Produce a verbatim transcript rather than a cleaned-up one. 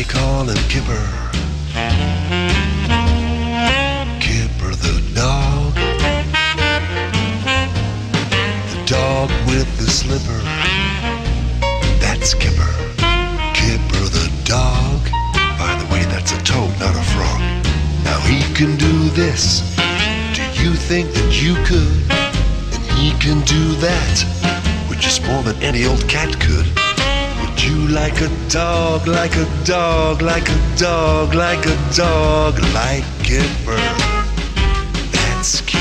they call him Kipper. Kipper the dog. The dog with the slipper. That's Kipper. Kipper the dog. By the way, that's a toad, not a frog. Now he can do this. Do you think that you could? And he can do that, which is more than any old cat could. Would you like a dog, like a dog, like a dog, like a dog, like Kipper? That's Kipper.